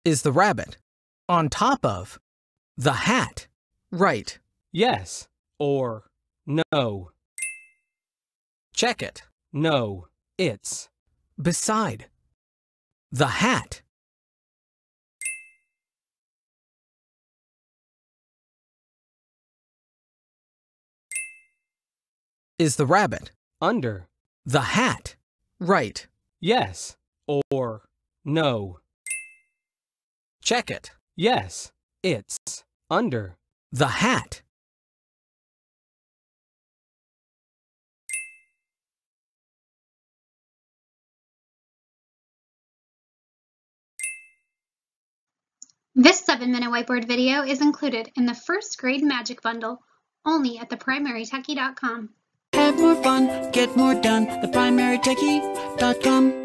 is the rabbit. On top of. The hat. Write yes or no. check it. No, it's. Beside. The hat. Is the rabbit. Under. The hat. Write Yes or no. check it. Yes, it's. Under. The hat. This 7-minute whiteboard video is included in the first grade magic bundle, only at theprimarytechie.com. Have more fun, get more done, theprimarytechie.com.